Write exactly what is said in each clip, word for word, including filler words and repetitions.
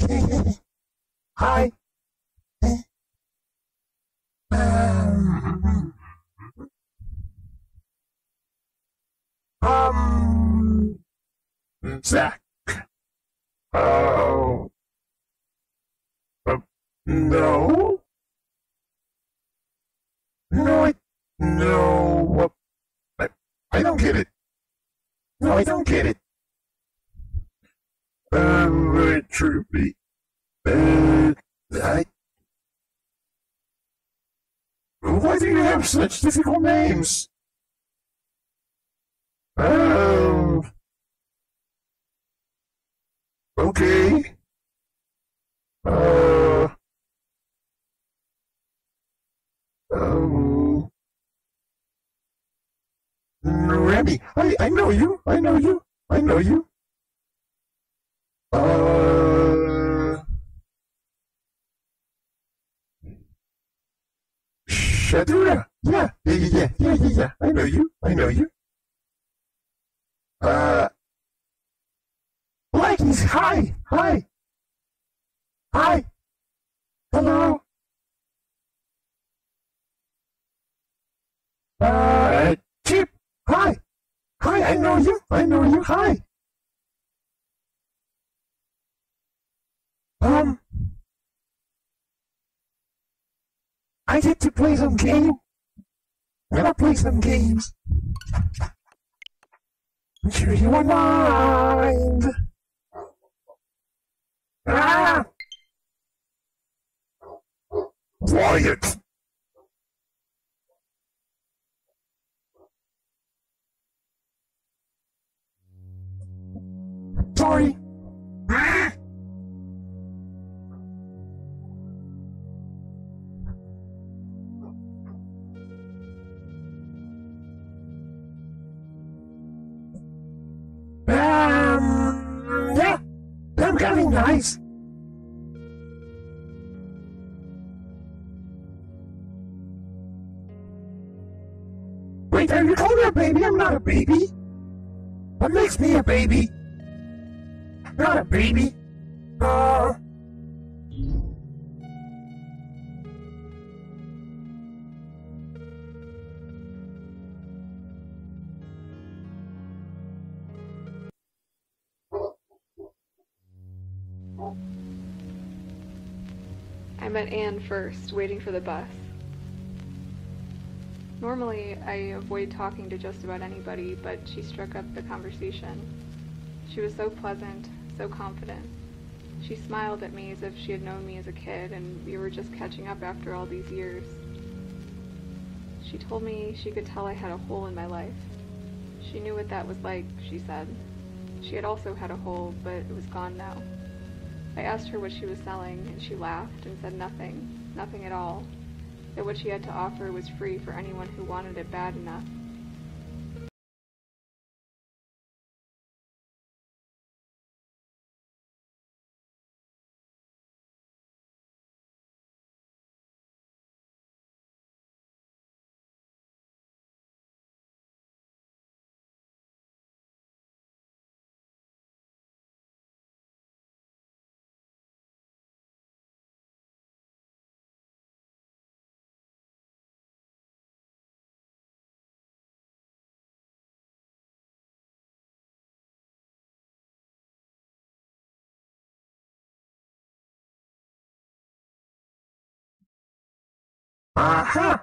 Hi. Um, um, Zach. Oh. Uh, no. No, I. No. I, I don't get it. No, I don't get it. Um, truly. Uh, I. Why do you have such difficult names? Oh. Okay. Uh. Oh. Remy, I, I know you. I know you. I know you. Uh. Shadura. Yeah. Yeah, yeah, yeah, yeah, yeah, yeah. I know you. I know you. Uh. Blackies, hi. Hi. Hi. Hello. Uh. Chip. Hi. Hi, I know you. I know you. Hi. Um. I get to play some game. I'm gonna play some games. I'm sure you won't mind. Ah! Quiet! Sorry. Ah! Um, yeah, I'm getting nice. Wait, are you calling me a baby? I'm not a baby. What makes me a baby? I'm not a baby. Uh, I met Anne first, waiting for the bus. Normally, I avoid talking to just about anybody, but she struck up the conversation. She was so pleasant, so confident. She smiled at me as if she had known me as a kid, and we were just catching up after all these years. She told me she could tell I had a hole in my life. She knew what that was like, she said. She had also had a hole, but it was gone now. I asked her what she was selling, and she laughed and said nothing, nothing at all, that what she had to offer was free for anyone who wanted it bad enough. uh-huh.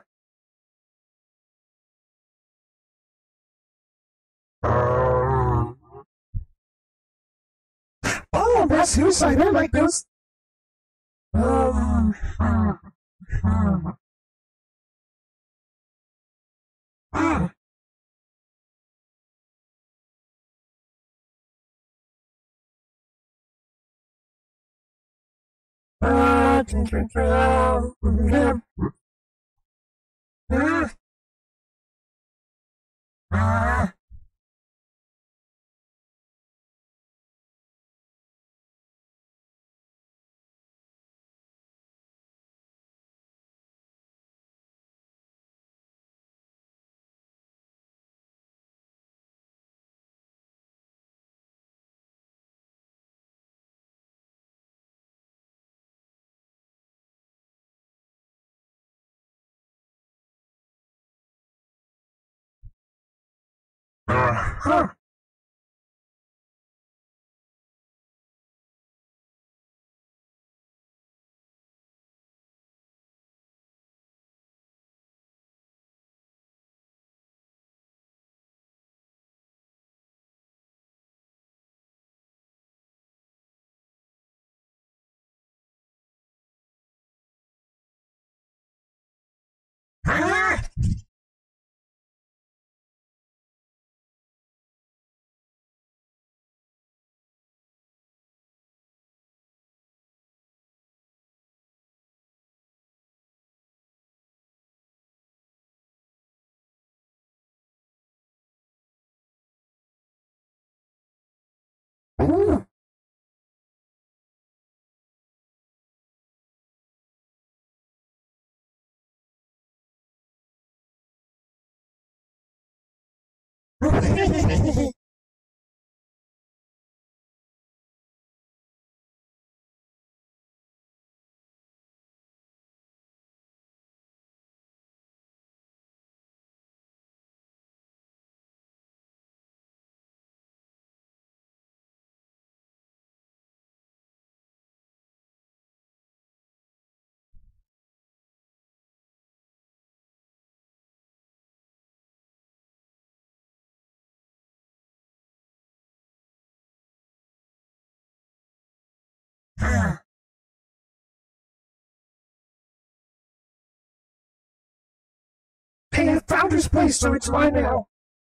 Um, oh, that's suicidal like this. Um, uh, uh, uh, uh, Uh-huh. Ah! Ooh. Ah. Hey, I found this place, so it's mine now.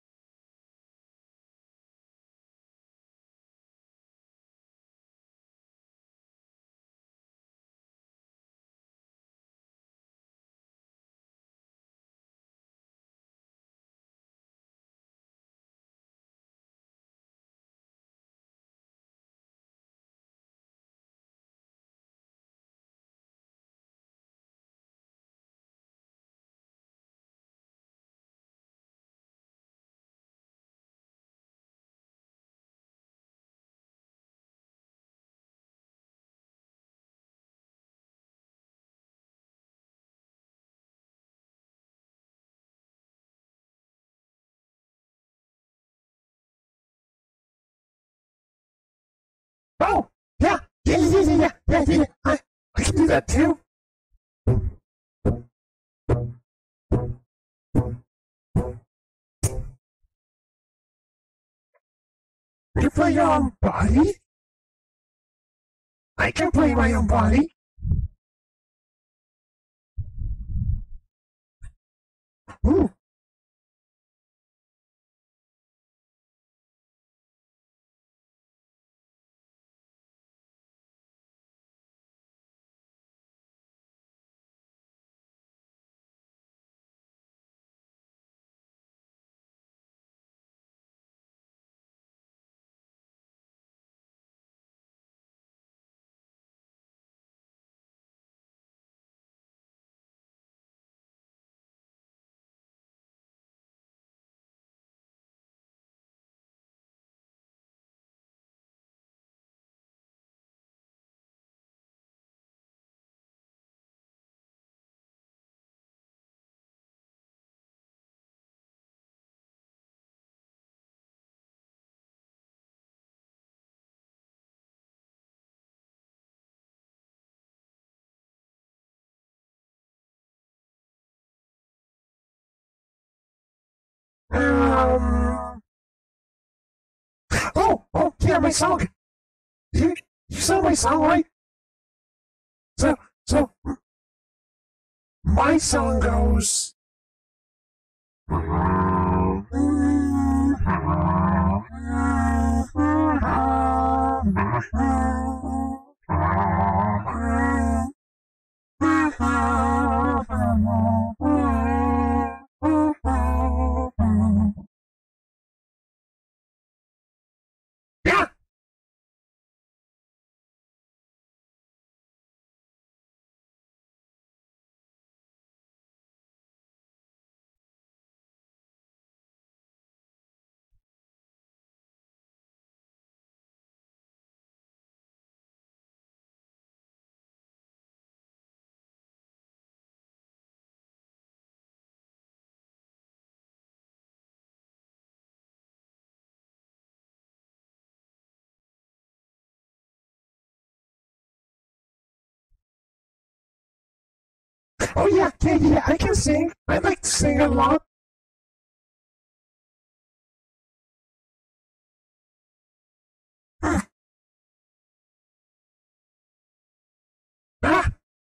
Oh, yeah, yeah, yeah, yeah, yeah, yeah, yeah. I, I can do that too. You play your own body? I can play my own body. Ooh, um, oh, oh, yeah, my song. You, you saw my song, right? So, so, my song goes. Yeah, Oh yeah, yeah, yeah, I can sing. I like to sing a lot. Ah, ah,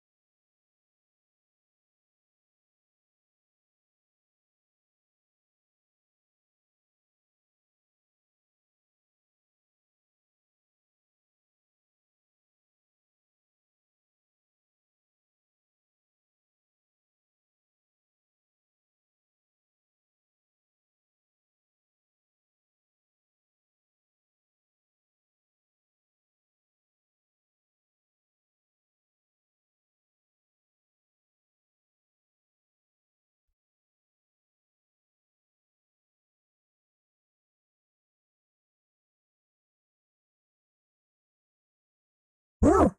oh,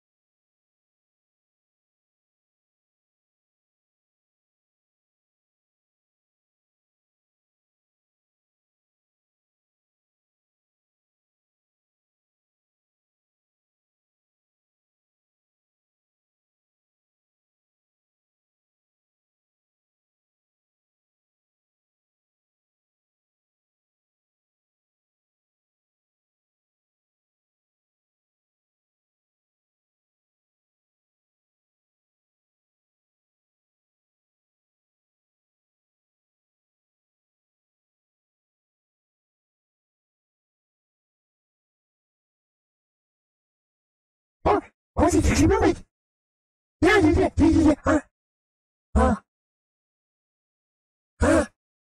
oh, oh, did you remember it? Yeah, yeah, yeah, yeah, yeah, yeah. Ah, ah, ah.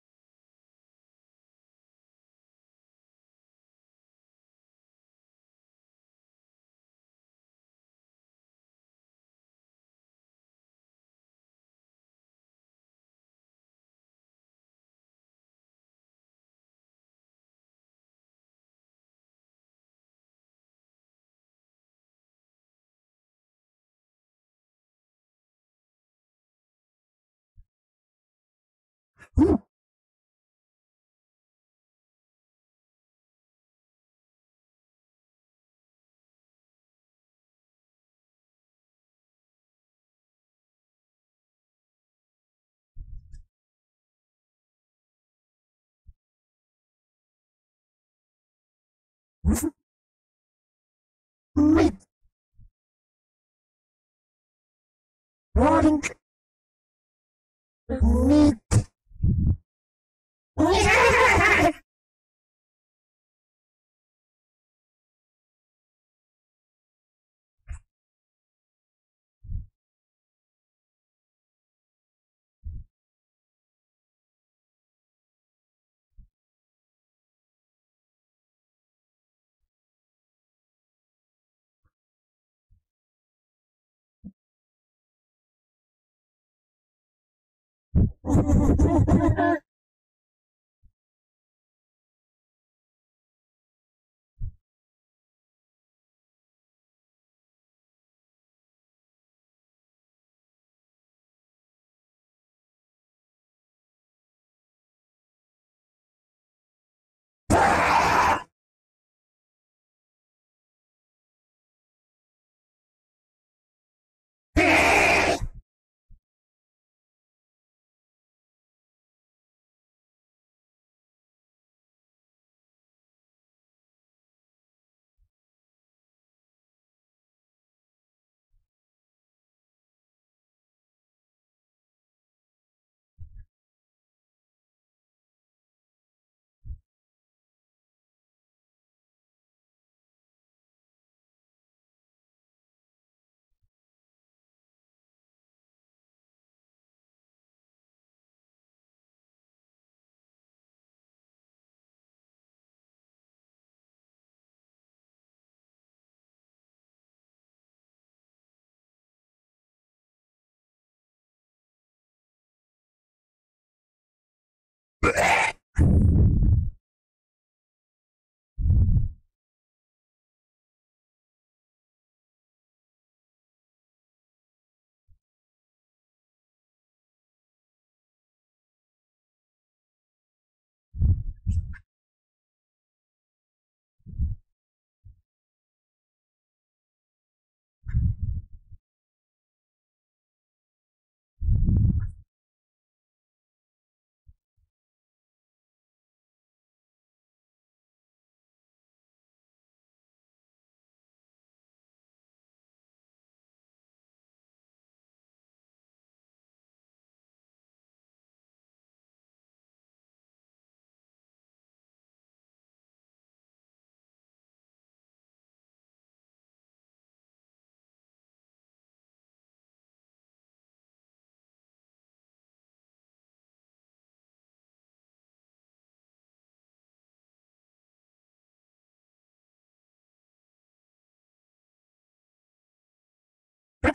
Ooh. Wait, rotting meat.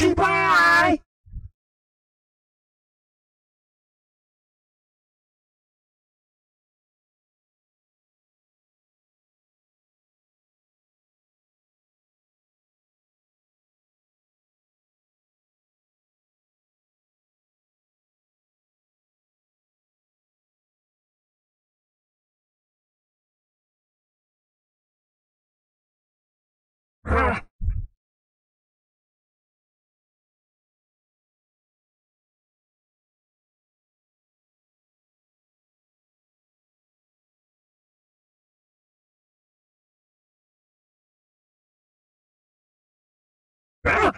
Okay, bye! Ah. Ah.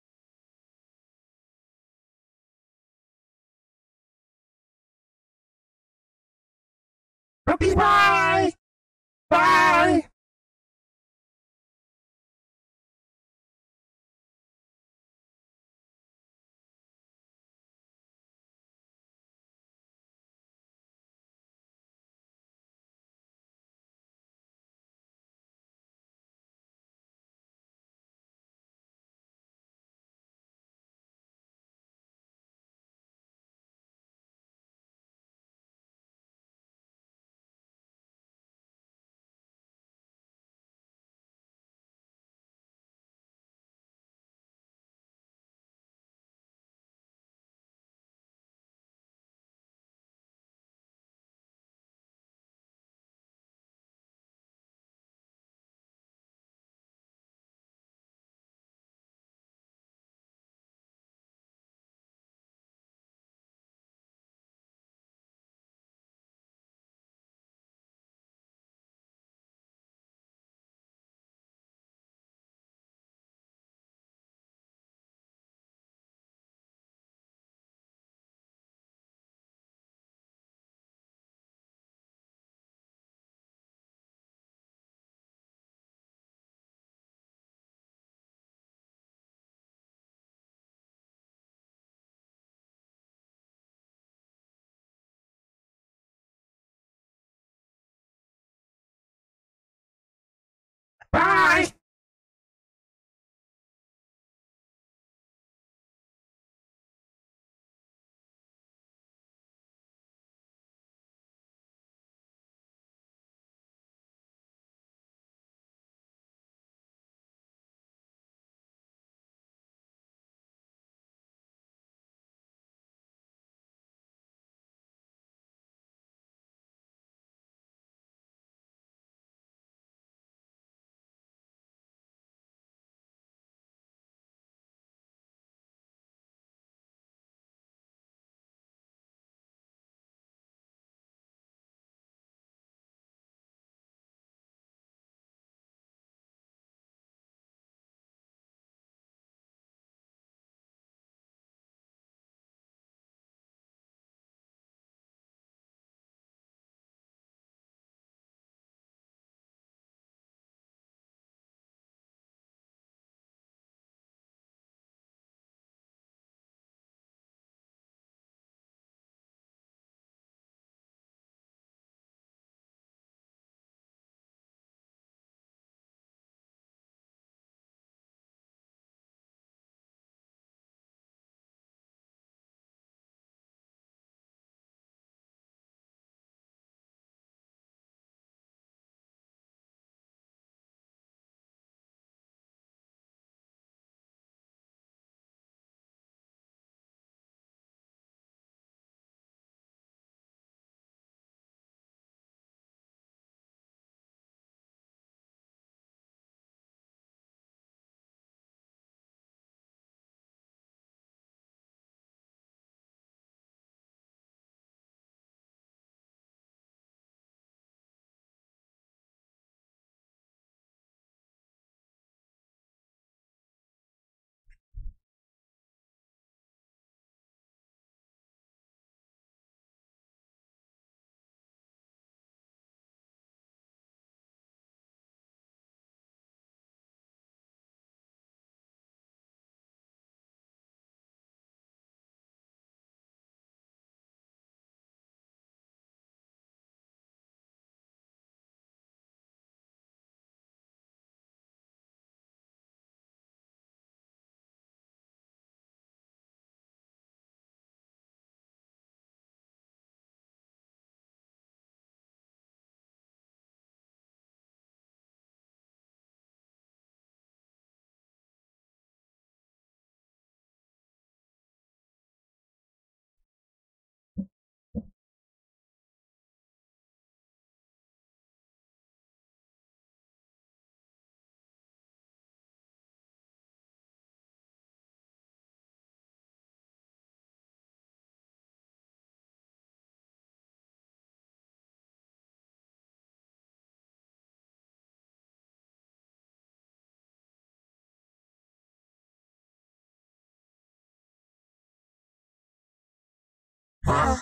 Okay, bye! Bye! Huh?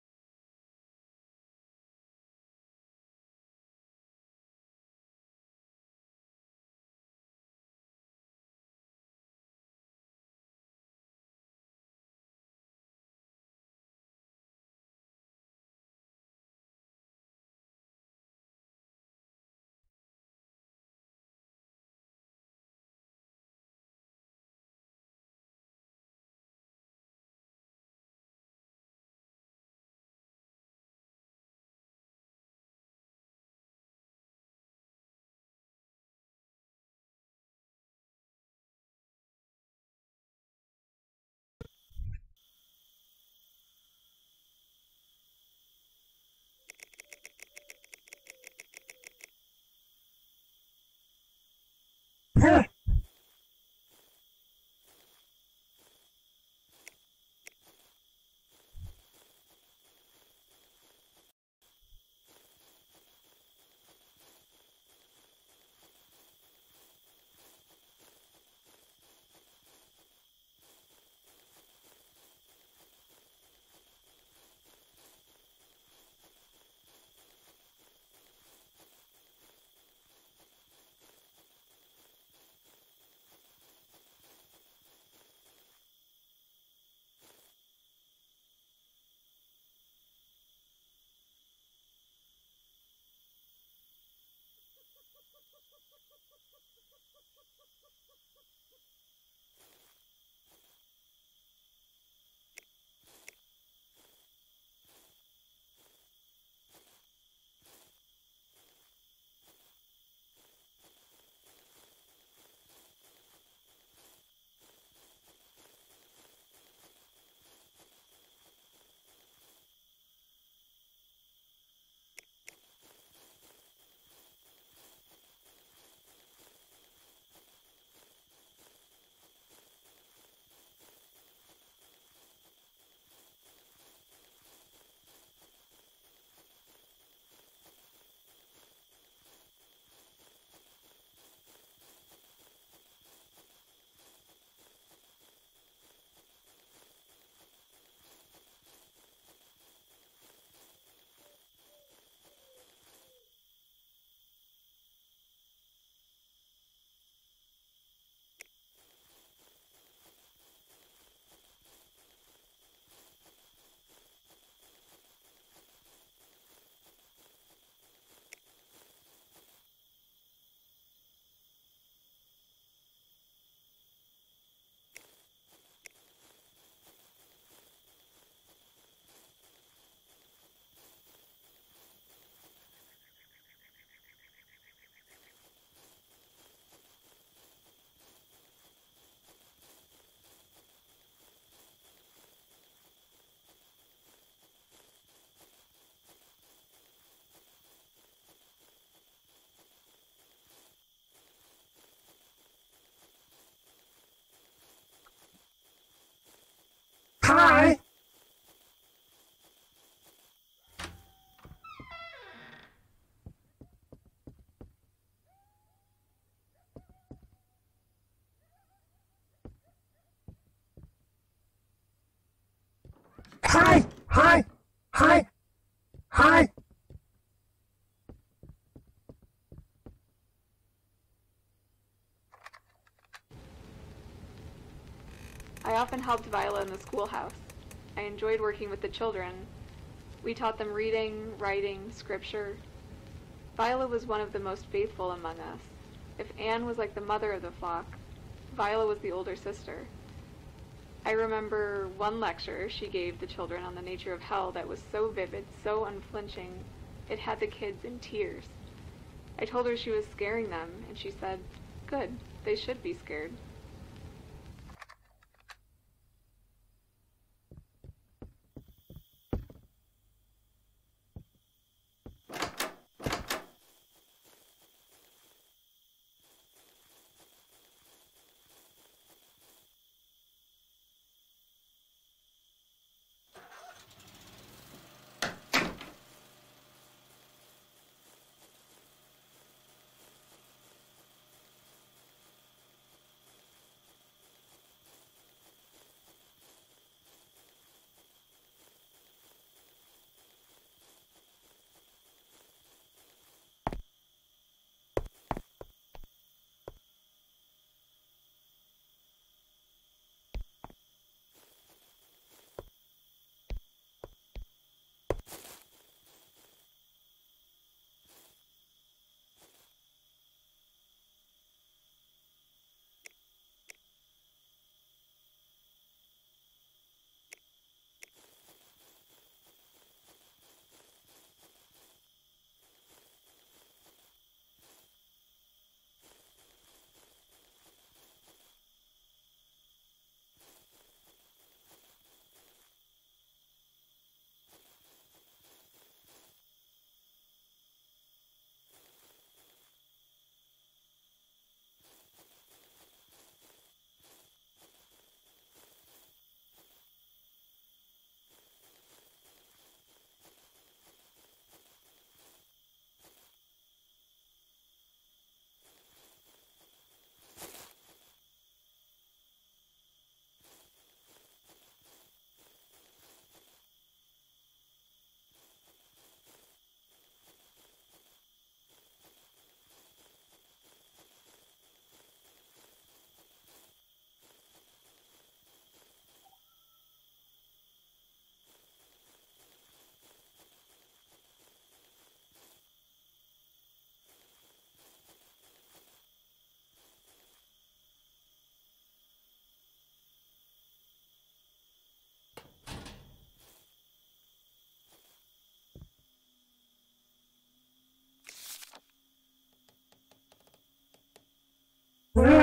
Huh? Hi. Hi. Hi. Hi. Hi. I often helped Viola in the schoolhouse. I enjoyed working with the children. We taught them reading, writing, scripture. Viola was one of the most faithful among us. If Anne was like the mother of the flock, Viola was the older sister. I remember one lecture she gave the children on the nature of hell that was so vivid, so unflinching, it had the kids in tears. I told her she was scaring them, and she said, "Good, they should be scared."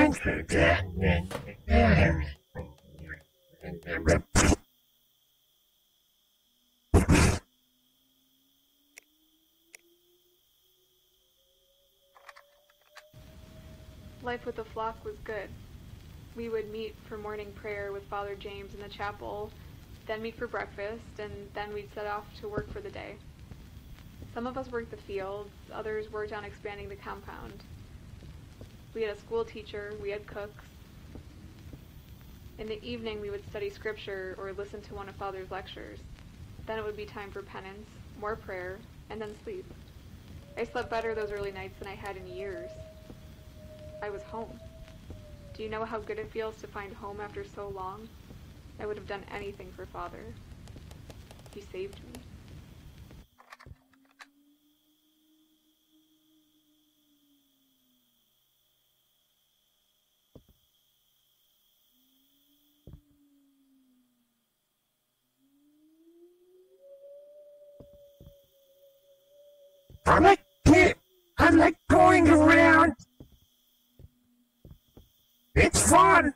Life with the flock was good. We would meet for morning prayer with Father James in the chapel, then meet for breakfast, and then we'd set off to work for the day. Some of us worked the fields, others worked on expanding the compound. We had a school teacher, we had cooks. In the evening we would study scripture or listen to one of Father's lectures. Then it would be time for penance, more prayer, and then sleep. I slept better those early nights than I had in years. I was home. Do you know how good it feels to find home after so long? I would have done anything for Father. He saved me. I like it. I like going around. It's fun.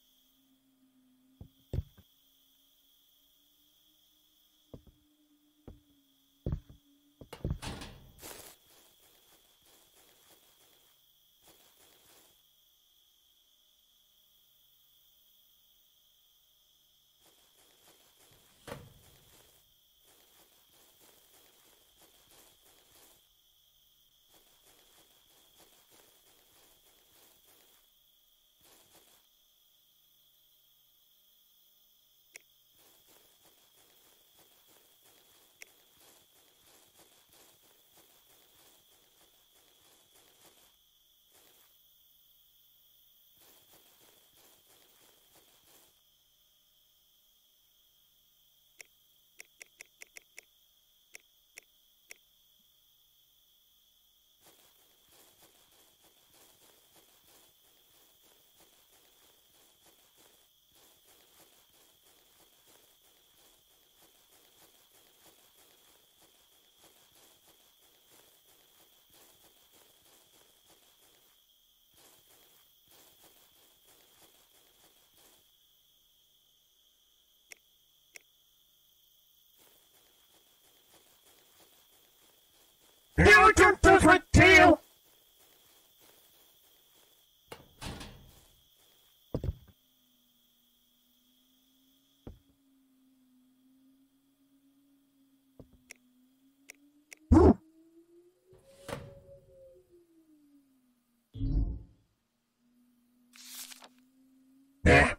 No, don't touch my tail! Ooh. Yeah.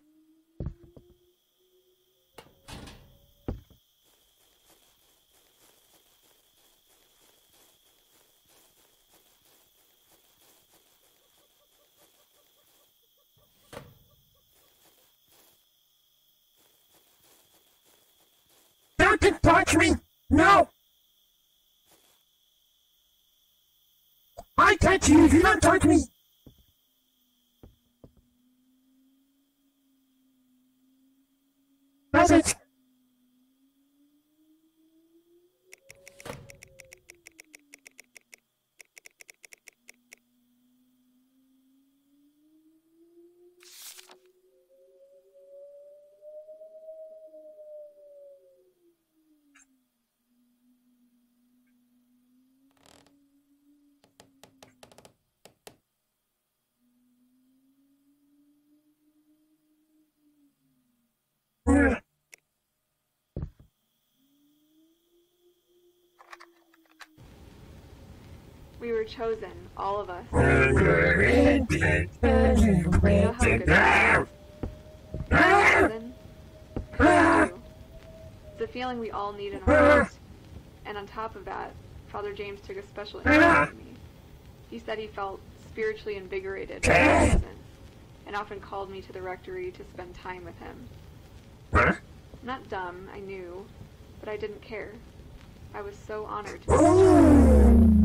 Don't touch me! No! I touch you if you don't touch me! Does it? Yeah. We were chosen, all of us. You know how good it is? Chosen? I do. It's a feeling we all need in our lives. And on top of that, Father James took a special interest in me. He said he felt spiritually invigorated by my presence, and often called me to the rectory to spend time with him. Huh? Not dumb, I knew, but I didn't care. I was so honored to be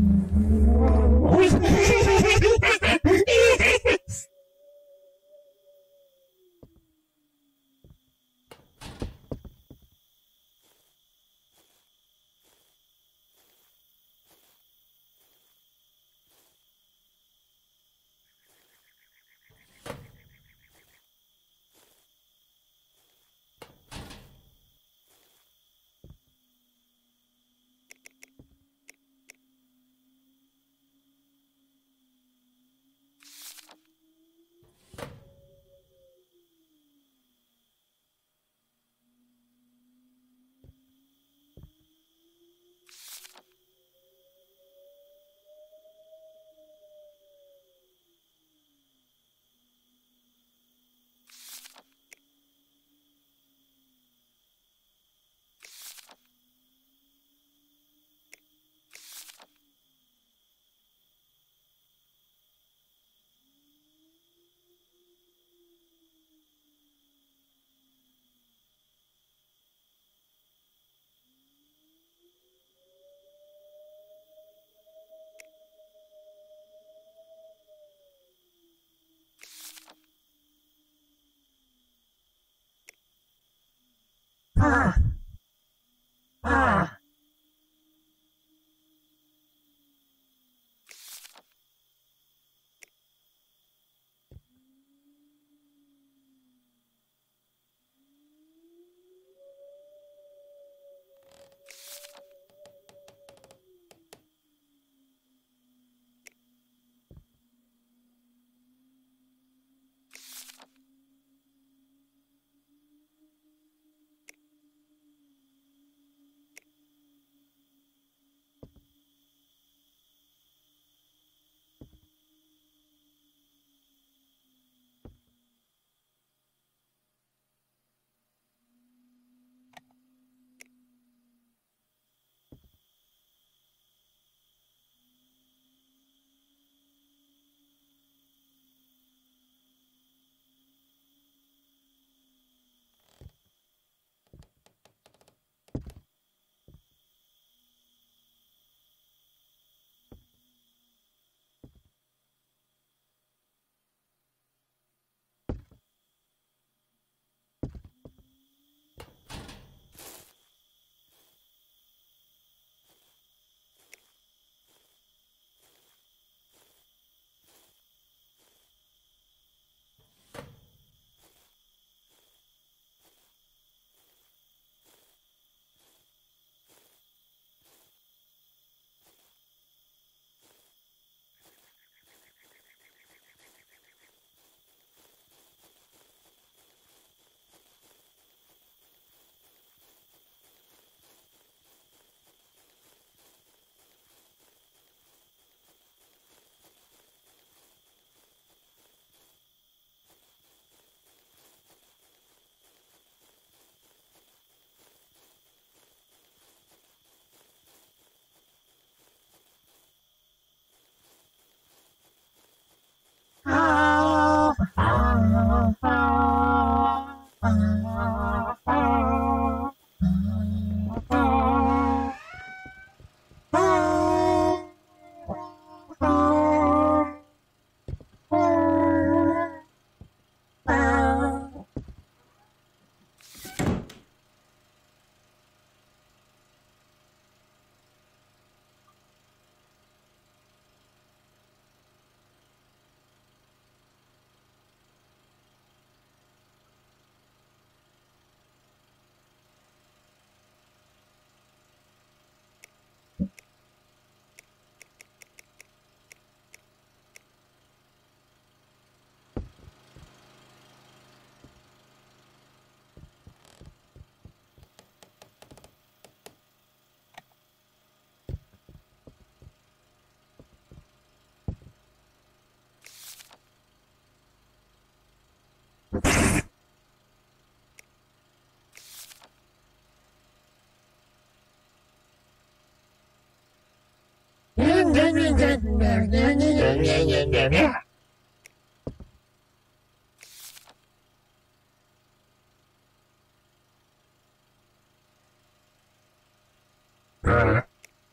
Uh.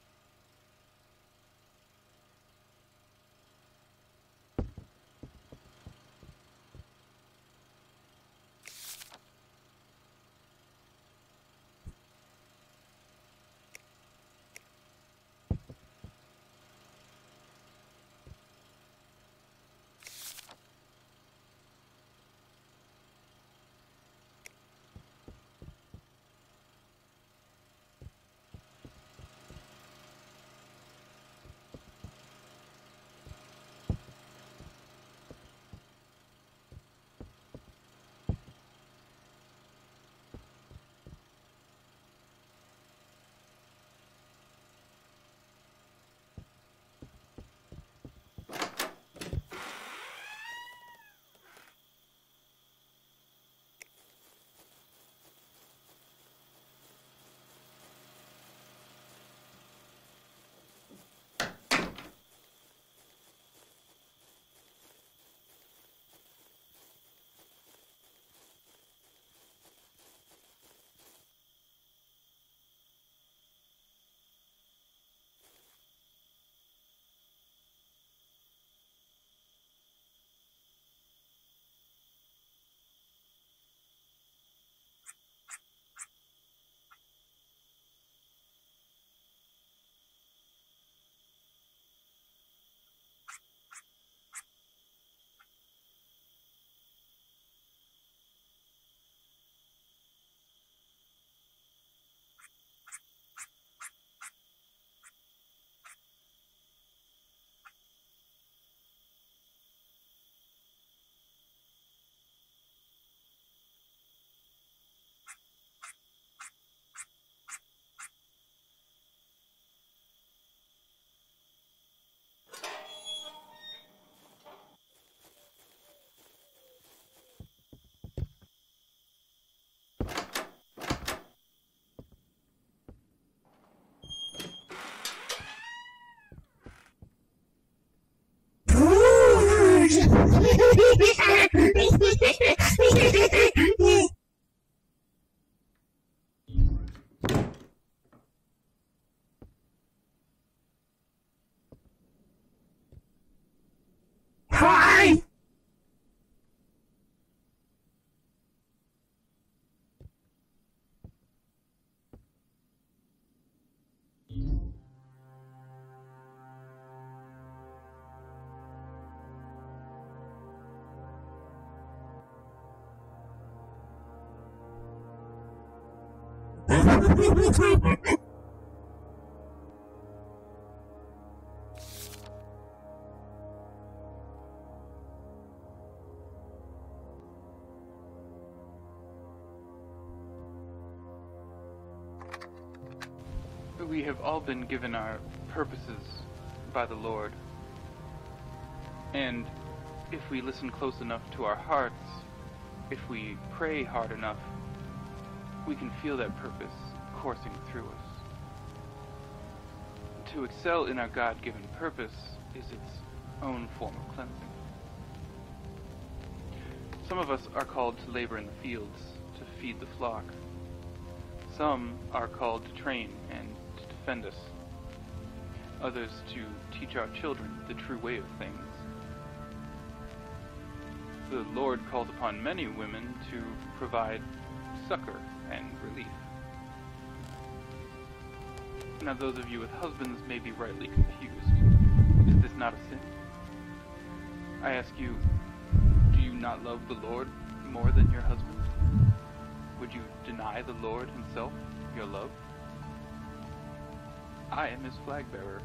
Hi! We have all been given our purposes by the Lord. And if we listen close enough to our hearts, if we pray hard enough, we can feel that purpose coursing through us. To excel in our God-given purpose is its own form of cleansing. Some of us are called to labor in the fields, to feed the flock. Some are called to train and to defend us. Others to teach our children the true way of things. The Lord calls upon many women to provide succor and relief. Now those of you with husbands may be rightly confused. Is this not a sin? I ask you, do you not love the Lord more than your husband? Would you deny the Lord himself your love? I am his flag bearer.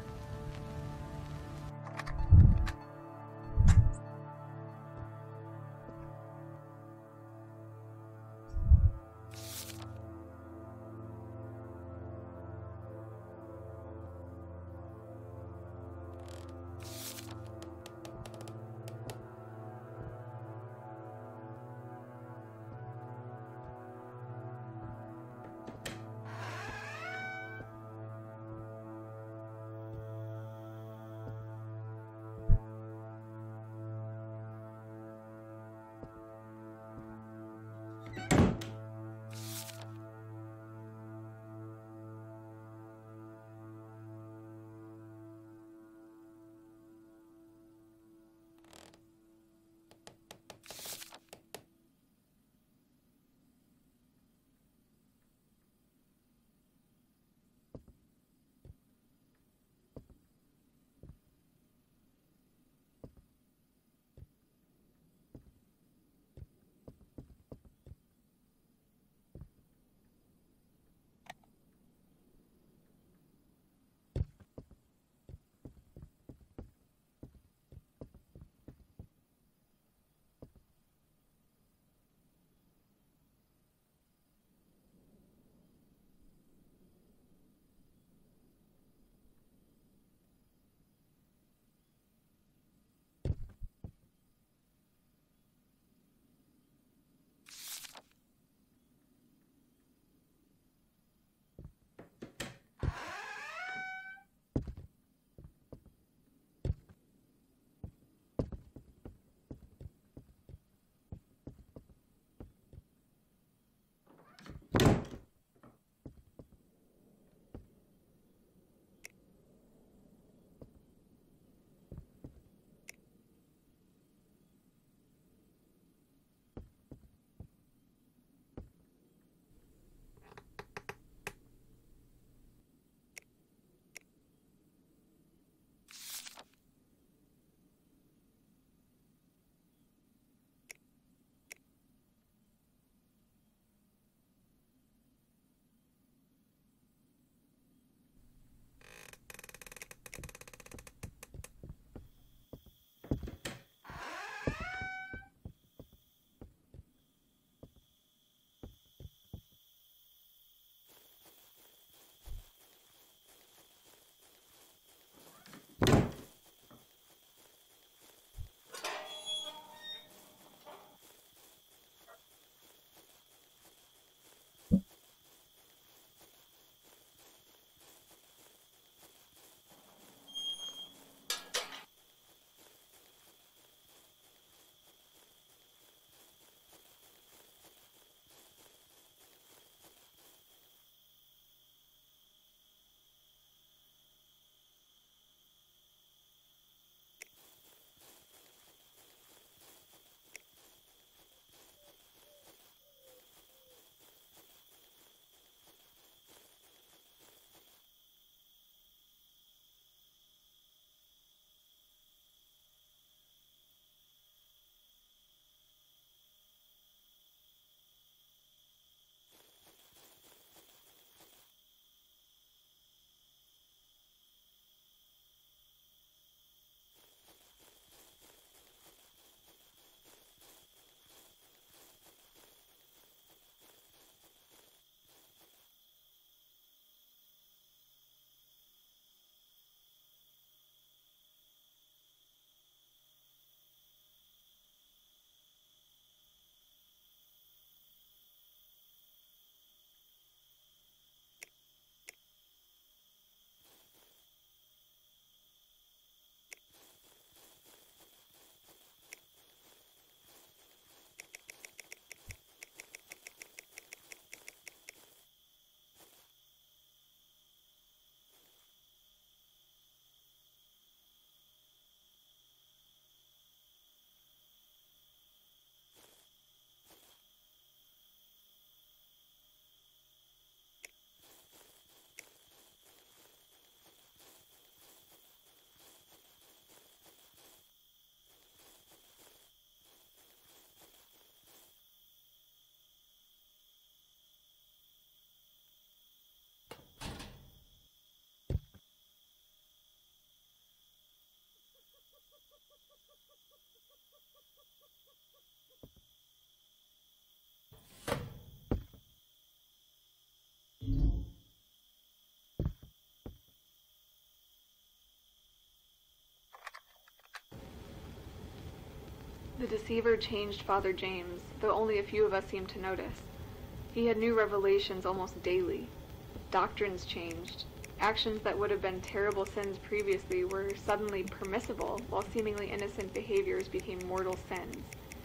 The deceiver changed Father James, though only a few of us seemed to notice. He had new revelations almost daily. Doctrines changed. Actions that would have been terrible sins previously were suddenly permissible, while seemingly innocent behaviors became mortal sins.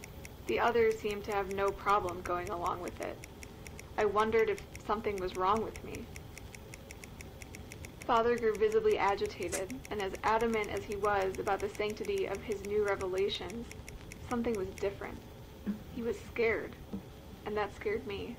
The others seemed to have no problem going along with it. I wondered if something was wrong with me. Father grew visibly agitated, and as adamant as he was about the sanctity of his new revelations, something was different. He was scared, and that scared me.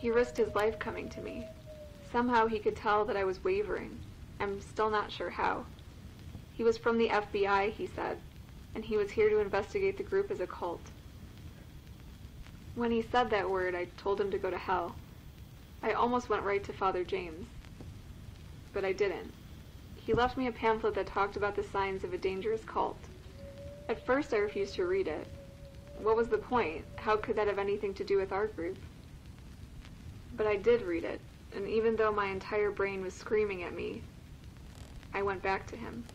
He risked his life coming to me. Somehow he could tell that I was wavering. I'm still not sure how. He was from the F B I, he said, and he was here to investigate the group as a cult. When he said that word, I told him to go to hell. I almost went right to Father James. But I didn't. He left me a pamphlet that talked about the signs of a dangerous cult. At first I refused to read it. What was the point? How could that have anything to do with our group? But I did read it, and even though my entire brain was screaming at me, I went back to him.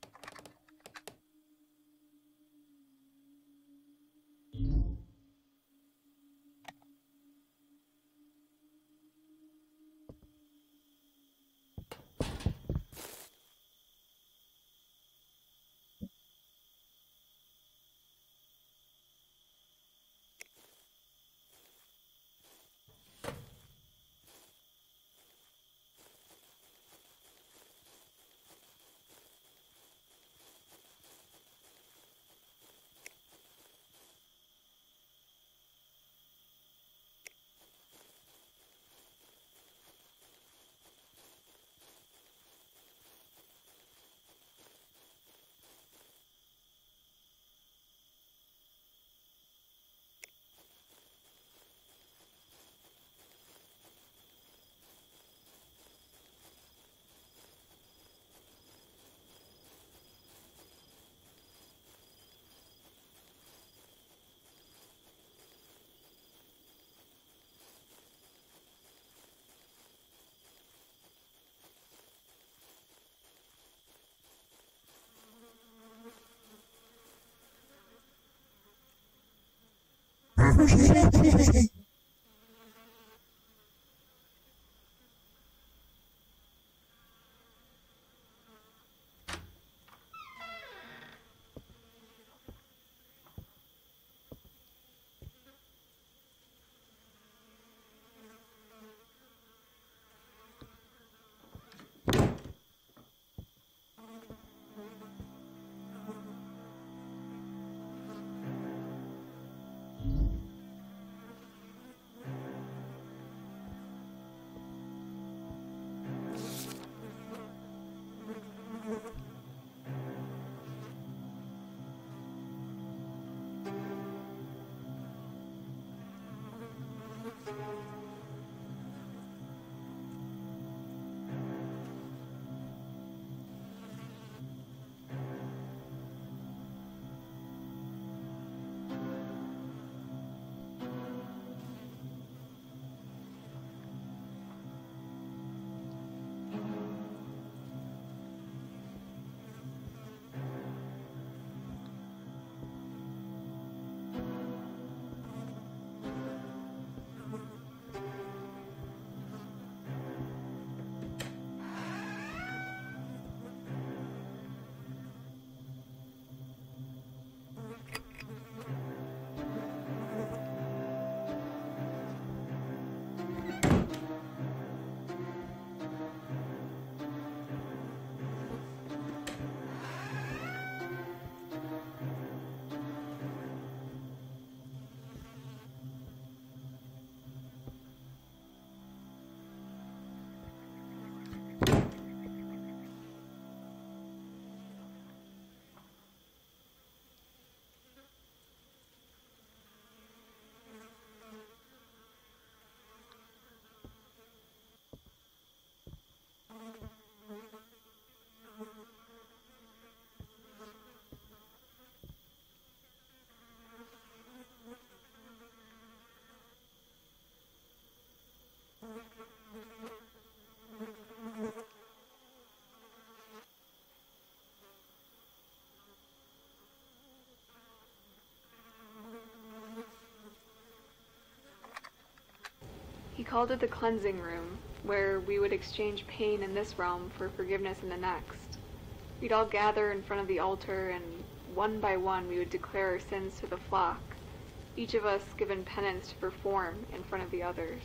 He called it the cleansing room, where we would exchange pain in this realm for forgiveness in the next. We'd all gather in front of the altar, and one by one we would declare our sins to the flock, each of us given penance to perform in front of the others.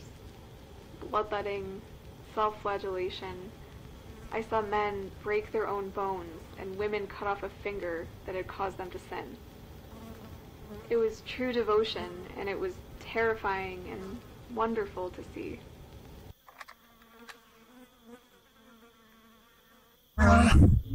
Bloodletting, self-flagellation. I saw men break their own bones, and women cut off a finger that had caused them to sin. It was true devotion, and it was terrifying and wonderful to see. Uh,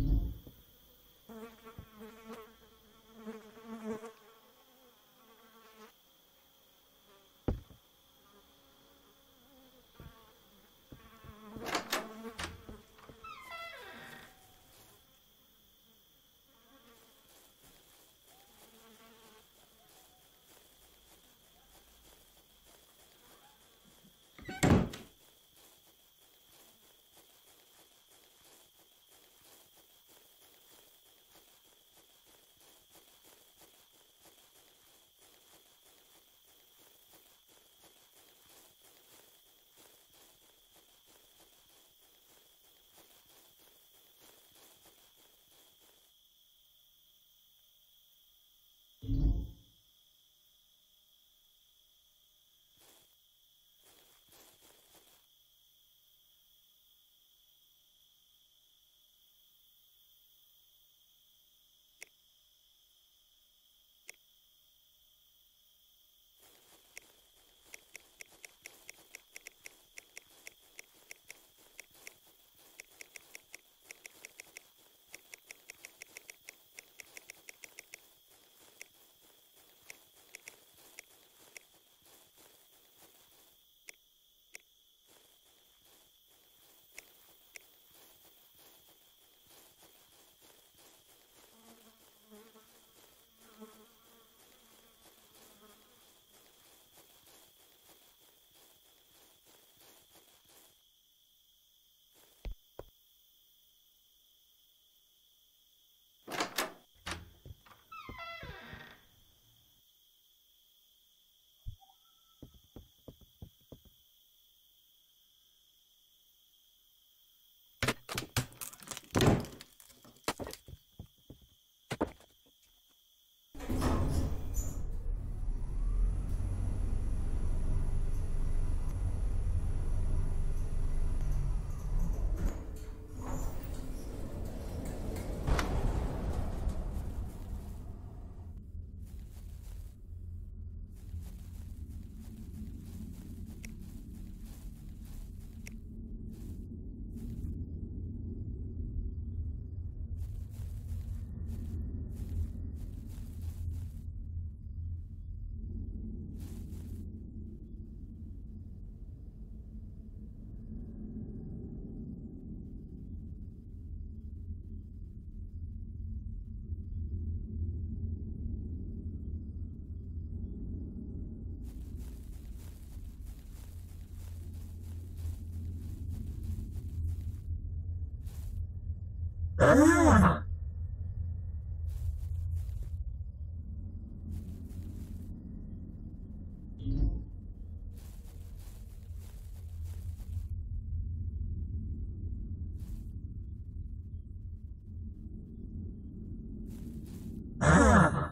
ah. Ah.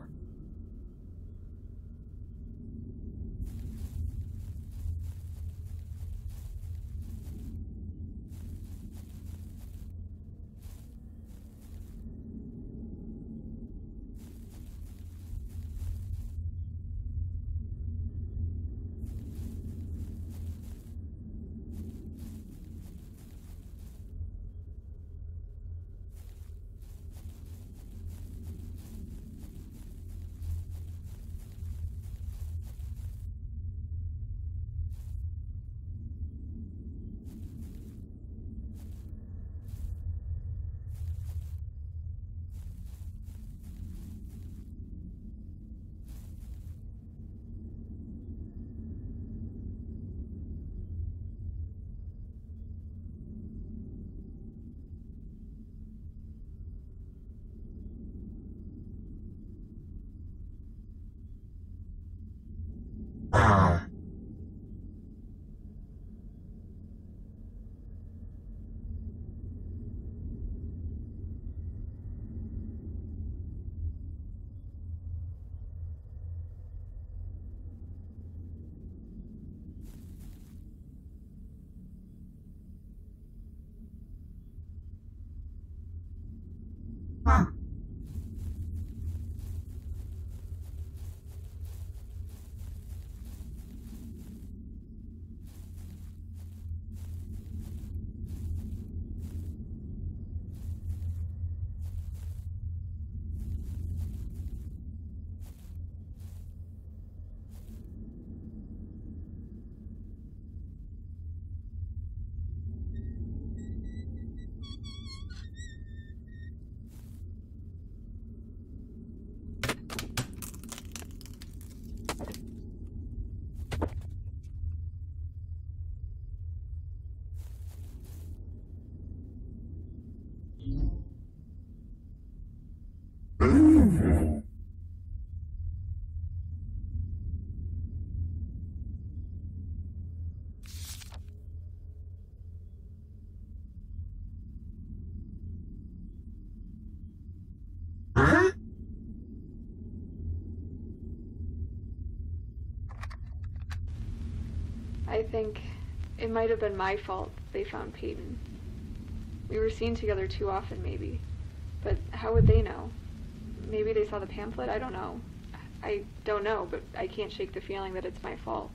I think it might have been my fault they found Peyton. We were seen together too often, maybe. But how would they know? Maybe they saw the pamphlet? I don't know. I don't know, but I can't shake the feeling that it's my fault.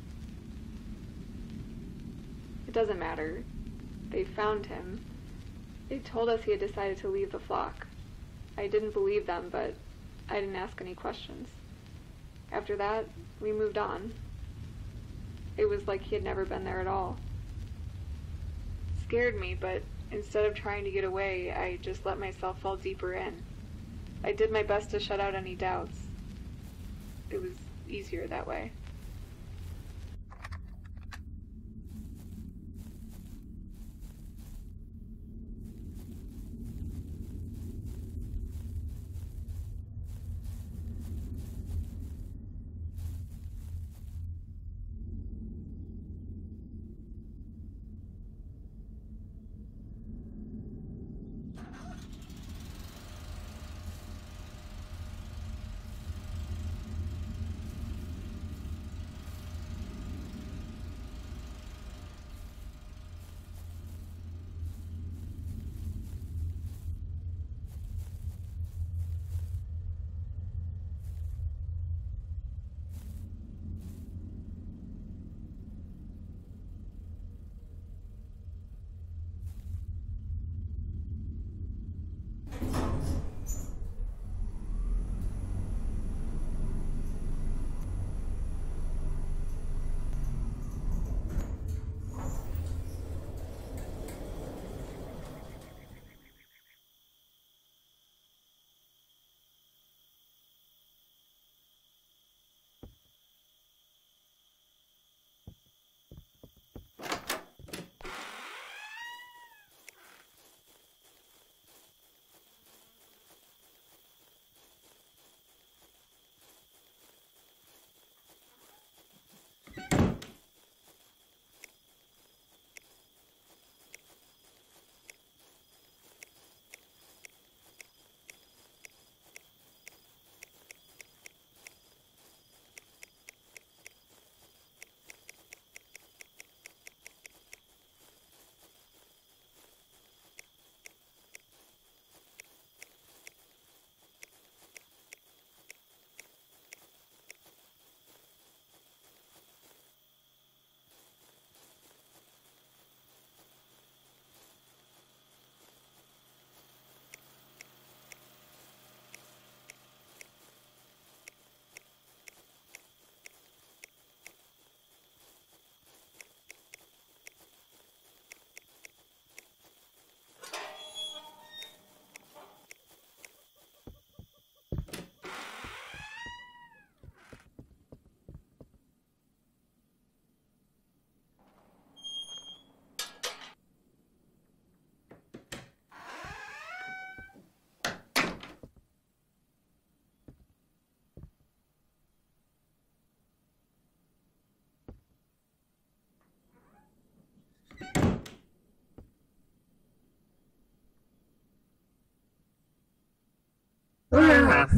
It doesn't matter. They found him. They told us he had decided to leave the flock. I didn't believe them, but I didn't ask any questions. After that, we moved on. It was like he had never been there at all. It scared me, but instead of trying to get away, I just let myself fall deeper in. I did my best to shut out any doubts. It was easier that way. Ah!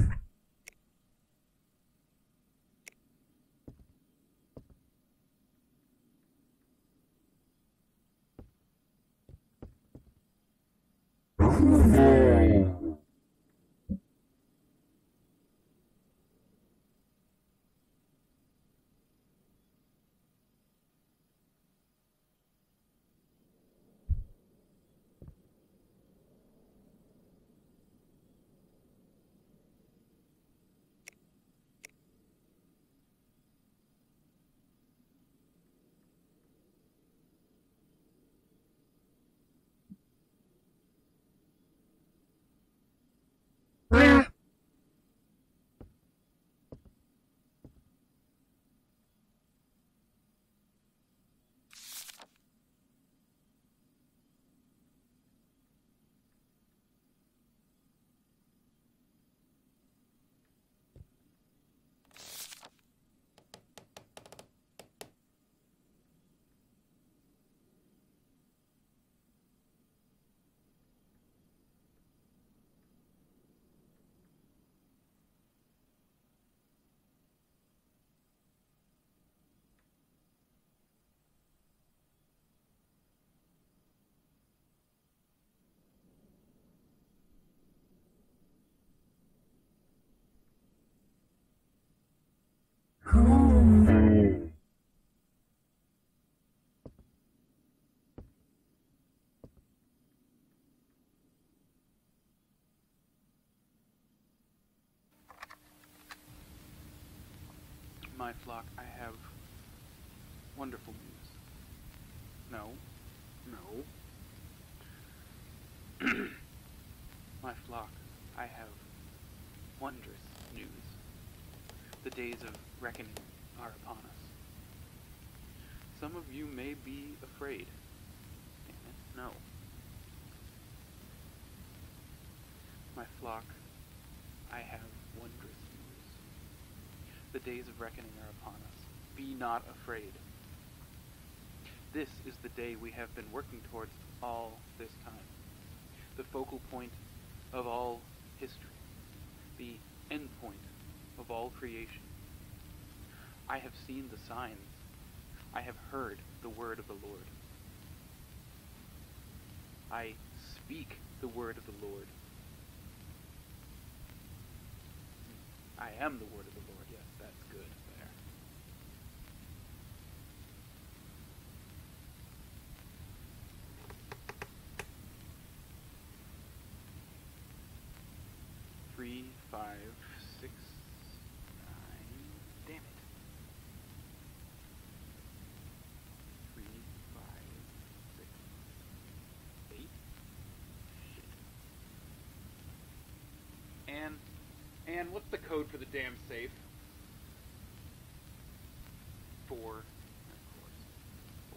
My flock, I have wonderful news. No. No. My flock, I have wondrous news. The days of reckoning are upon us. Some of you may be afraid. Damn it, no. My flock, I have wondrous news. The days of reckoning are upon us. Be not afraid. This is the day we have been working towards all this time. The focal point of all history. The end point of all creation. I have seen the signs. I have heard the word of the Lord. I speak the word of the Lord. I am the word of the Lord. Yes, that's good there. Three, five, six, nine. Damn it. Three, five, six, eight. Shit. And, and what's the code for the damn safe? Four. Of course. Four.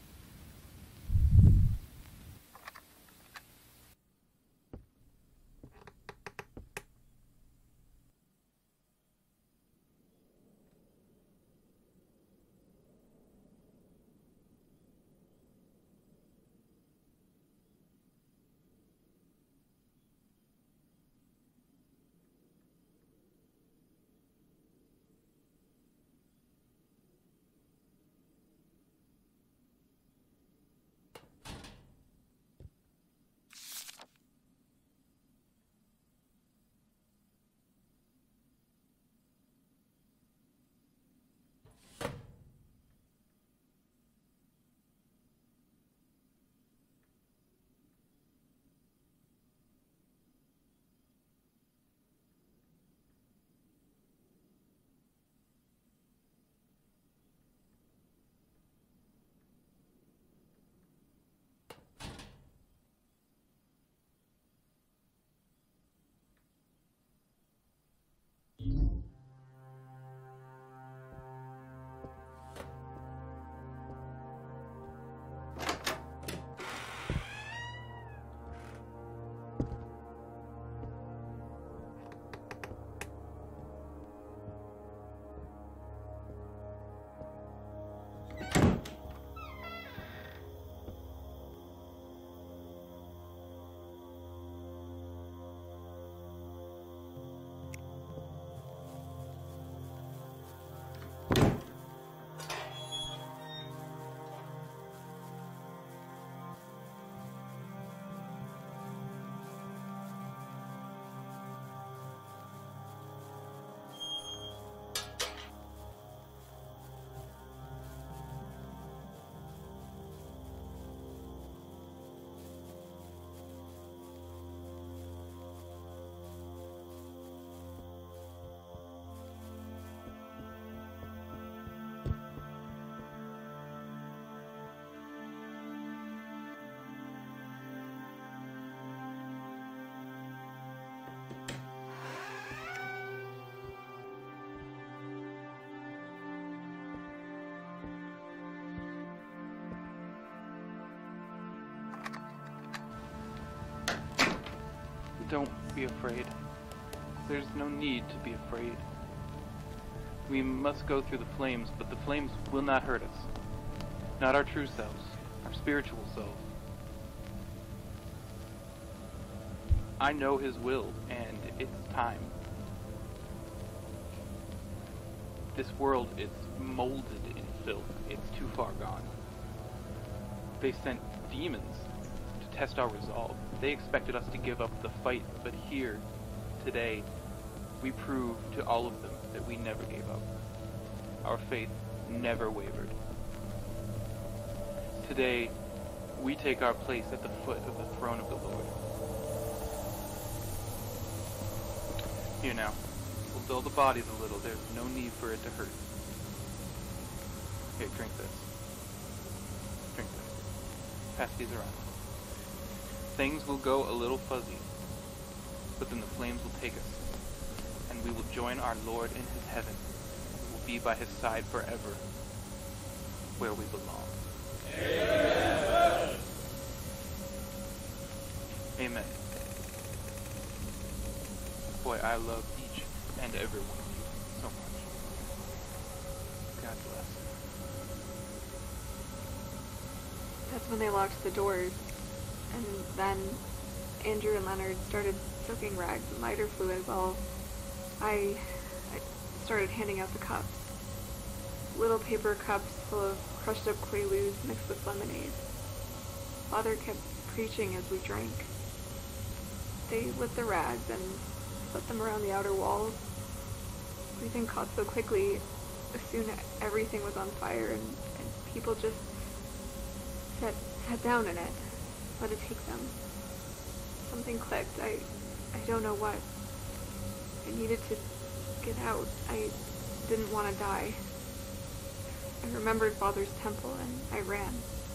Don't be afraid. There's no need to be afraid. We must go through the flames, but the flames will not hurt us. Not our true selves, our spiritual selves. I know His will, and it's time. This world is molded in filth. It's too far gone. They sent demons to test our resolve. They expected us to give up the fight, but here, today, we prove to all of them that we never gave up. Our faith never wavered. Today, we take our place at the foot of the throne of the Lord. Here now, we'll dull the bodies a little. There's no need for it to hurt. Here, drink this. Drink this. Pass these around. Things will go a little fuzzy, but then the flames will take us, and we will join our Lord in his heaven. We will be by his side forever, where we belong. Amen. Amen. Boy, I love each and every one of you so much. God bless. That's when they locked the doors, and then Andrew and Leonard started soaking rags in lighter fluid while I, I started handing out the cups. Little paper cups full of crushed up Quaaludes mixed with lemonade. Father kept preaching as we drank. They lit the rags and put them around the outer walls. Everything caught so quickly. Soon everything was on fire, and, and people just sat, sat down in it. Let it take them. Something clicked. I, I don't know what. I needed to get out. I didn't want to die. I remembered Father's temple, and I ran.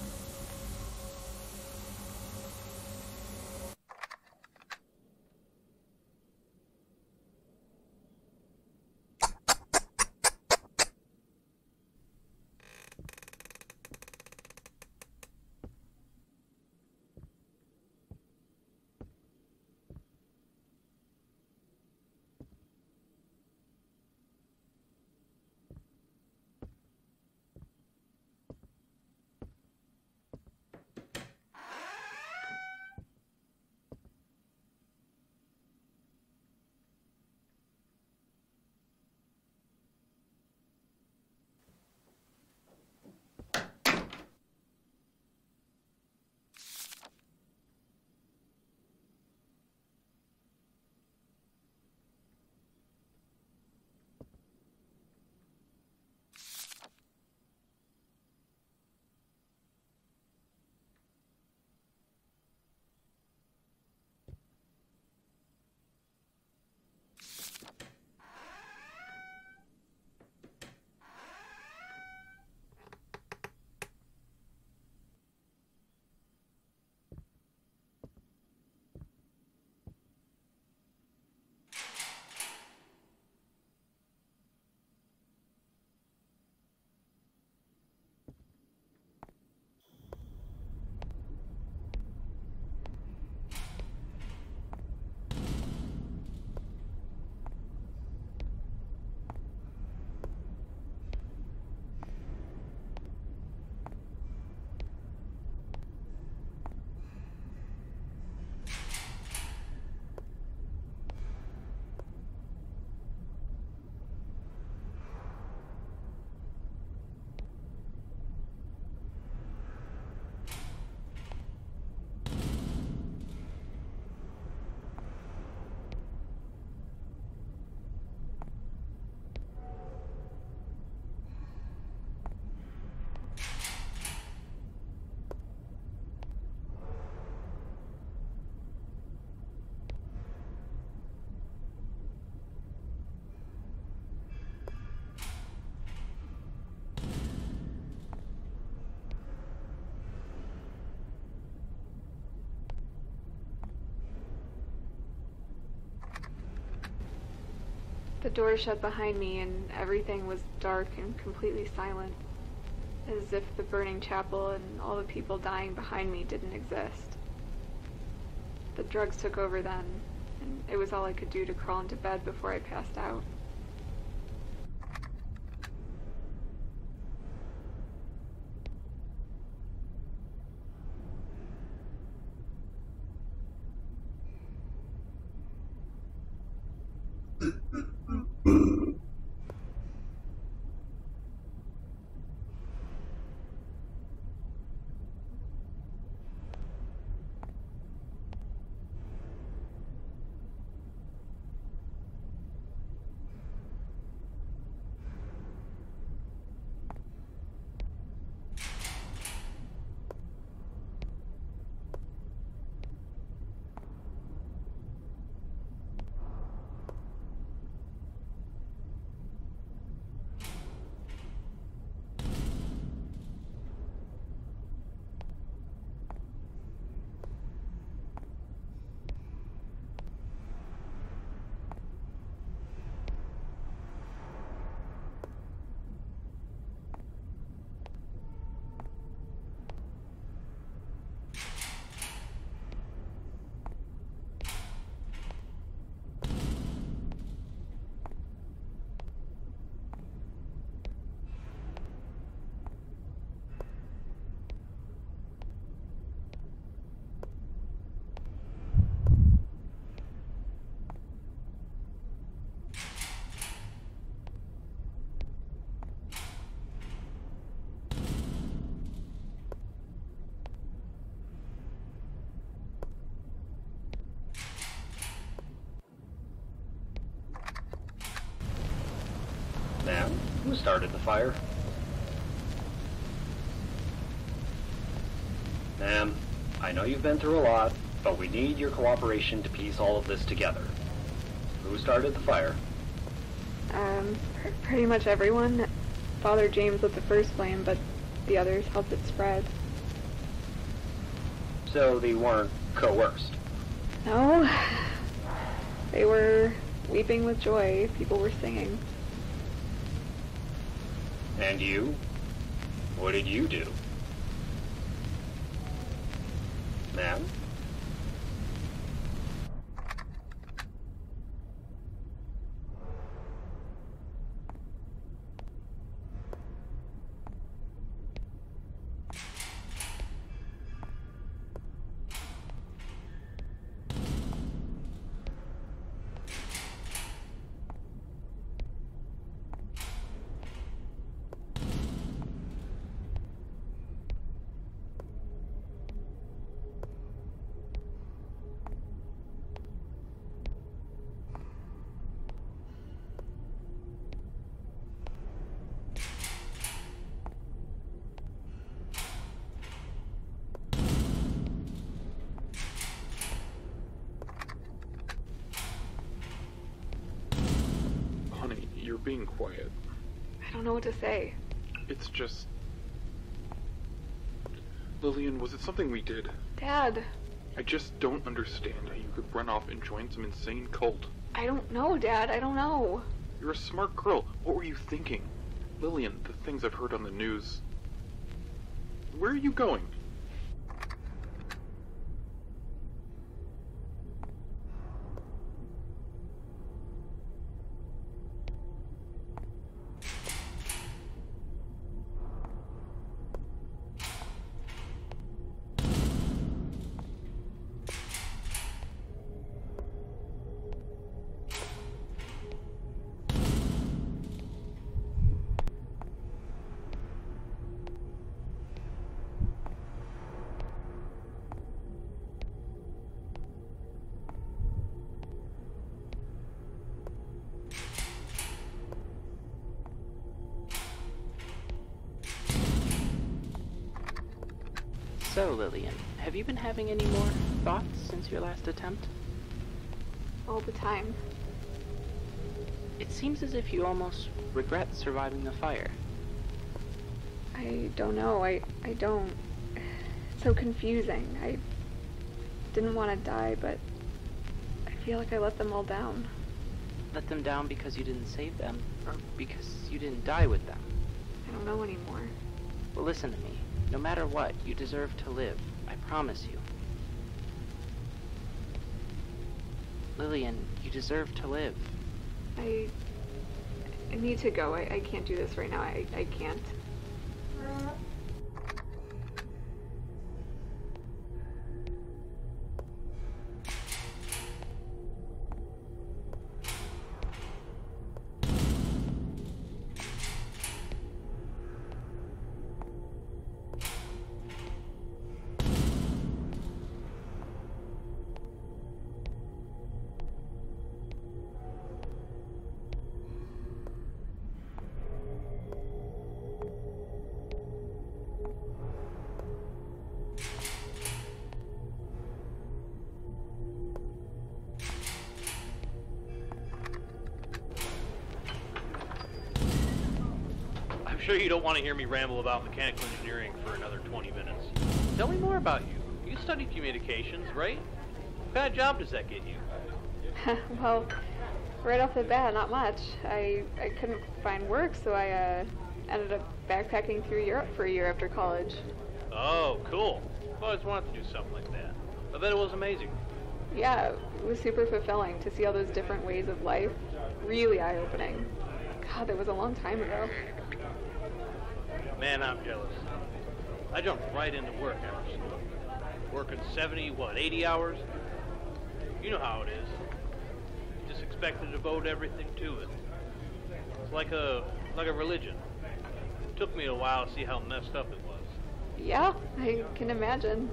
The door shut behind me, and everything was dark and completely silent, as if the burning chapel and all the people dying behind me didn't exist. The drugs took over then, and it was all I could do to crawl into bed before I passed out. Ma'am, who started the fire? Ma'am, I know you've been through a lot, but we need your cooperation to piece all of this together. Who started the fire? Um, pr- pretty much everyone. Father James lit the first flame, but the others helped it spread. So they weren't coerced? No. They were weeping with joy. People were singing. And you? What did you do? Ma'am? You're being quiet. I don't know what to say. It's just... Lillian, was it something we did? Dad. I just don't understand how you could run off and join some insane cult. I don't know, Dad. I don't know. You're a smart girl. What were you thinking? Lillian, the things I've heard on the news. Where are you going? So, Lillian, have you been having any more thoughts since your last attempt? All the time. It seems as if you almost regret surviving the fire. I don't know. I, I don't. It's so confusing. I didn't want to die, but I feel like I let them all down. Let them down because you didn't save them, or because you didn't die with them? I don't know anymore. Well, listen to me. No matter what, you deserve to live. I promise you. Lillian, you deserve to live. I... I need to go. I, I can't do this right now. I, I can't. I'm sure you don't want to hear me ramble about mechanical engineering for another twenty minutes. Tell me more about you. You studied communications, right? What kind of job does that get you? Well, right off the bat, not much. I, I couldn't find work, so I uh, ended up backpacking through Europe for a year after college. Oh, cool. I've always wanted to do something like that. I bet it was amazing. Yeah, it was super fulfilling to see all those different ways of life. Really eye-opening. God, that was a long time ago. Man, I'm jealous. I jumped right into work after school. Working seventy, what, eighty hours? You know how it is. Just expected to devote everything to it. It's like a like a religion. It took me a while to see how messed up it was. Yeah, I can imagine.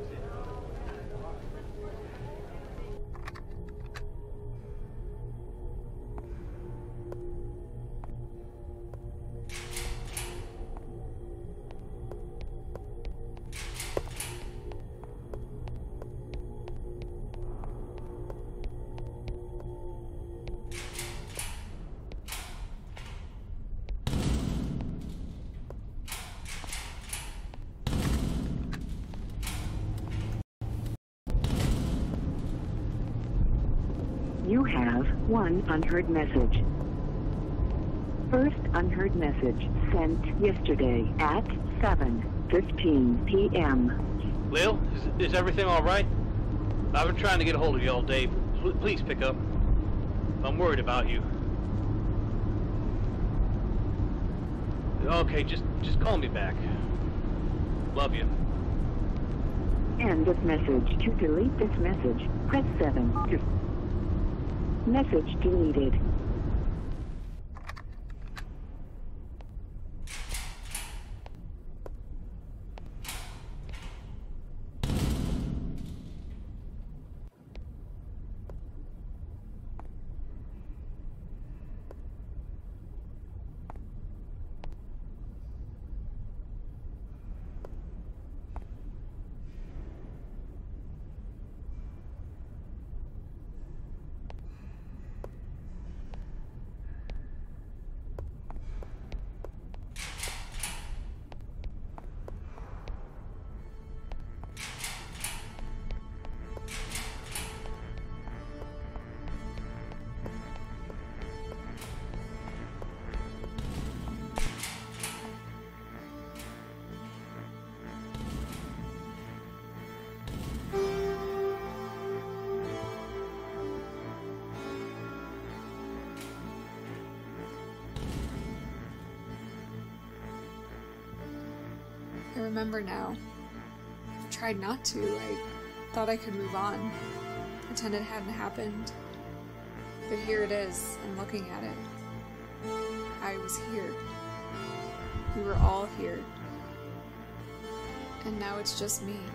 One unheard message. First unheard message sent yesterday at seven fifteen p m Lil, is, is everything all right? I've been trying to get a hold of you all day. Pl- please pick up. I'm worried about you. Okay, just just call me back. Love you. End of message. To delete this message, press seven. To message deleted. I remember now. I tried not to. I thought I could move on. Pretend it hadn't happened. But here it is. I'm looking at it. I was here. We were all here. And now it's just me.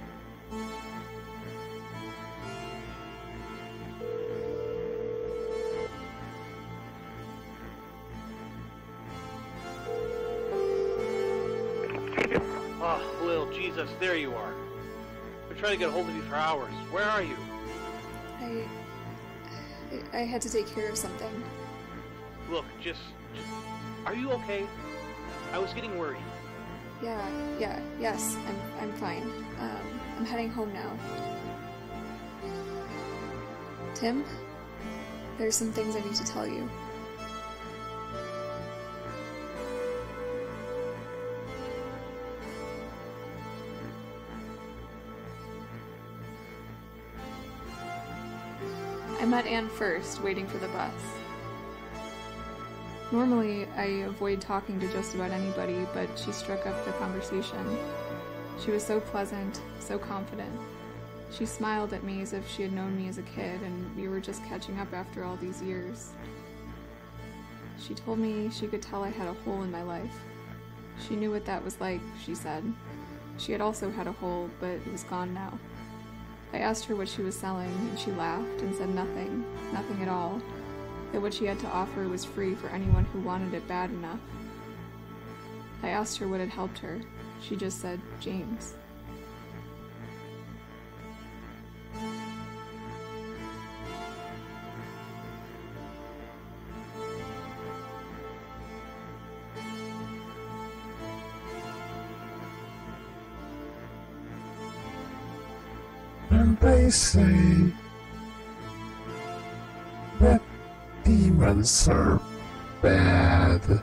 Oh, Lil, Jesus, there you are. I've been trying to get a hold of you for hours. Where are you? I... I, I had to take care of something. Look, just, just... Are you okay? I was getting worried. Yeah, yeah, yes, I'm, I'm fine. Um, I'm heading home now. Tim? There's some things I need to tell you. I met Anne first, waiting for the bus. Normally, I avoid talking to just about anybody, but she struck up the conversation. She was so pleasant, so confident. She smiled at me as if she had known me as a kid, and we were just catching up after all these years. She told me she could tell I had a hole in my life. She knew what that was like, she said. She had also had a hole, but it was gone now. I asked her what she was selling, and she laughed and said nothing, nothing at all, that what she had to offer was free for anyone who wanted it bad enough. I asked her what had helped her. She just said, James. And they say that demons are bad.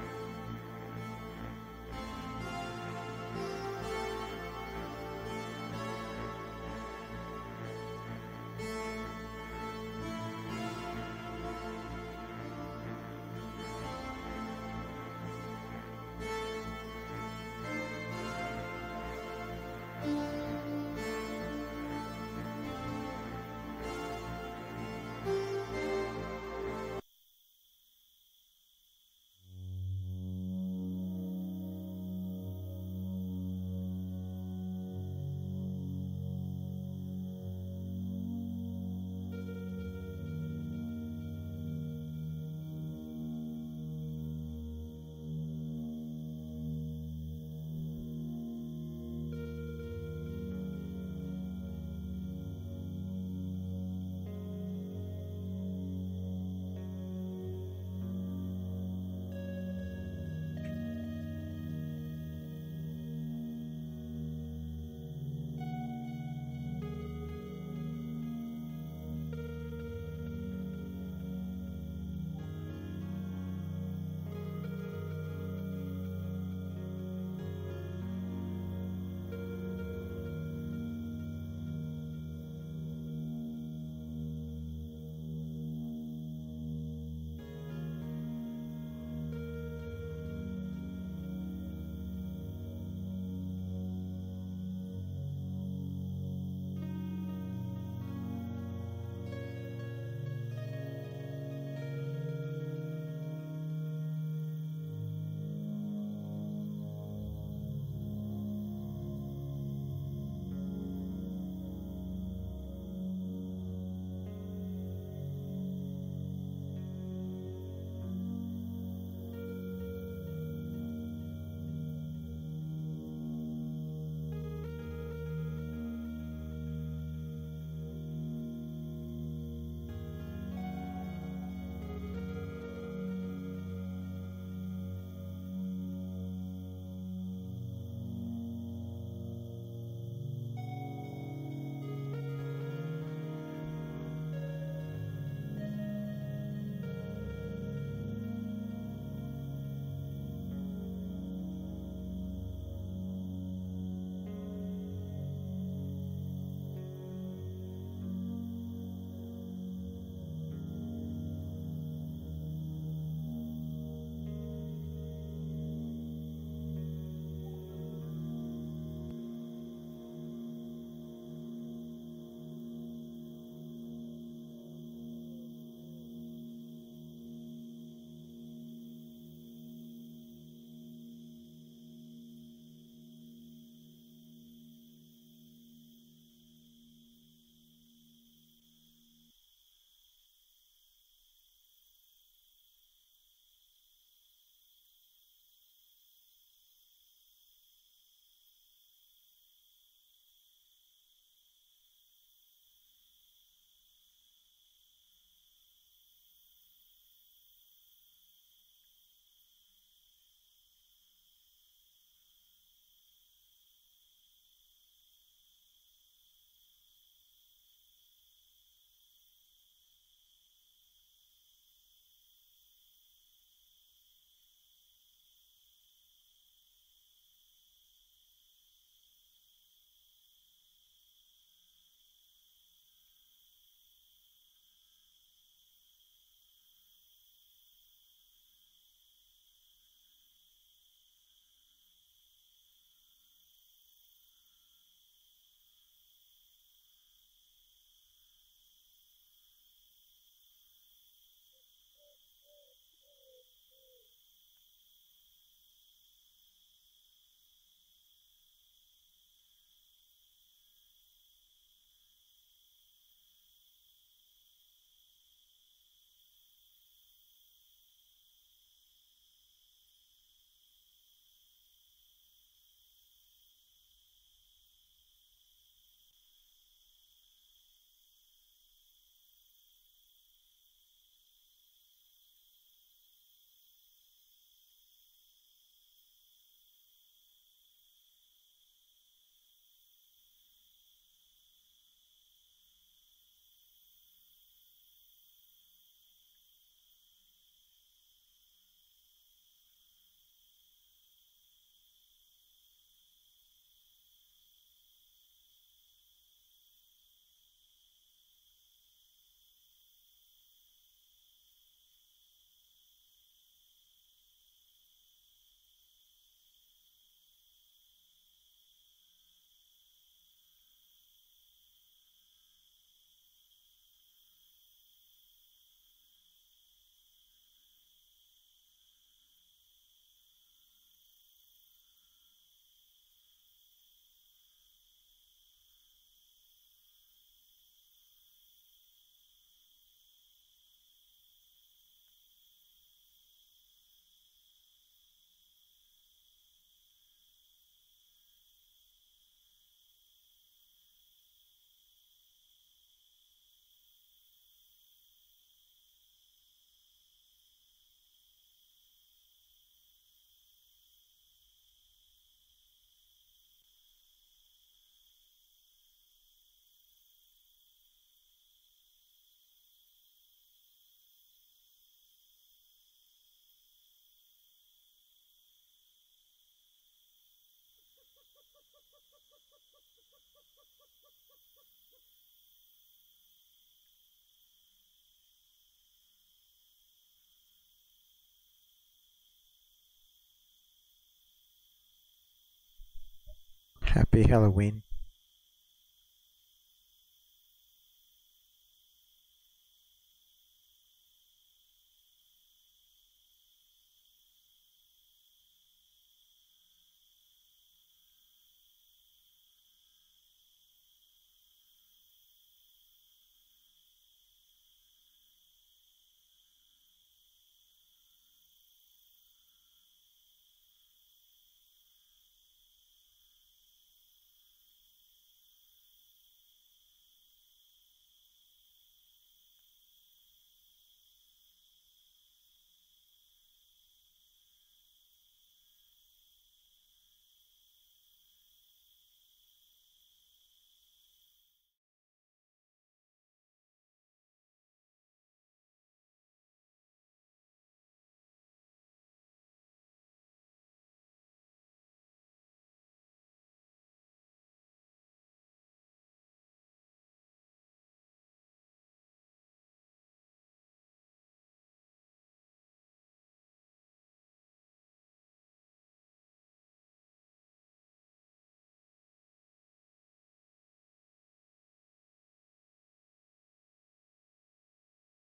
Happy Halloween.